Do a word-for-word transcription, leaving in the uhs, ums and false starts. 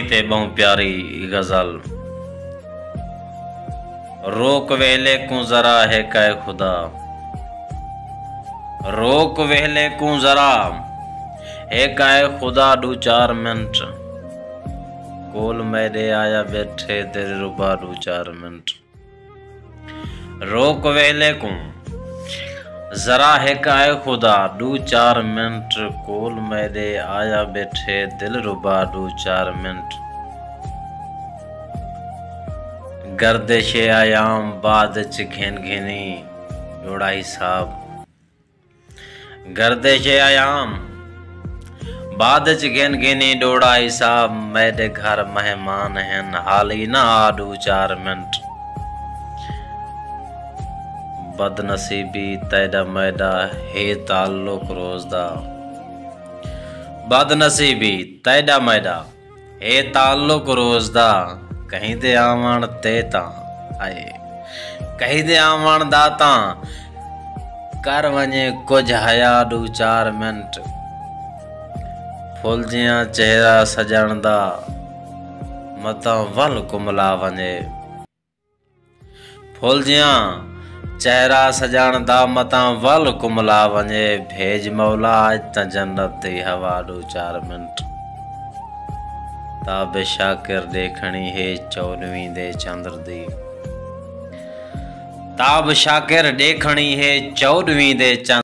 ते बहु प्यारी गजल। रोक वेले को जरा है कै खुदा, रोक वेले को जरा है कै खुदा, दो चार मिनट कोल मेरे आया बैठे तेरे रुबा, दो चार मिनट। रोक वेले को जरा है कै खुदा, दो चार मिनट कोल मेरे आया बैठे दिल रुबा, दो चार मिनट। गर्दिश आयाम बाद च घिन घिनी जोड़ा हिसाब, गर्दिश आयाम बाद च घिन घिनी डोड़ा हिसाब। मेरे घर मेहमान हैं हाल ही ना आ, दो चार मिनट। बदनसीबी तैडा मैडा है ताल्लुक रोज दा, बदनसीबी तैडा मैडा है ताल्लुक रोज दा। कहीं दे आवन ते तां आए, कहीं दे आवन दाता कर वने कुछ हया, दो चार मिनट। फुल जिया चेहरा सजण दा मतां वल कुमला वने, फुल जिया चेहरा सजण दा मतां वल कुमला वने। भेज मौला अज तां जन्नत दी हवा, दो चार मिनट। ताब शाकिर देखनी है चौदहवीं दे चंद्र दी, ताब शाकिर देखनी है चौदहवीं दे चंद्र।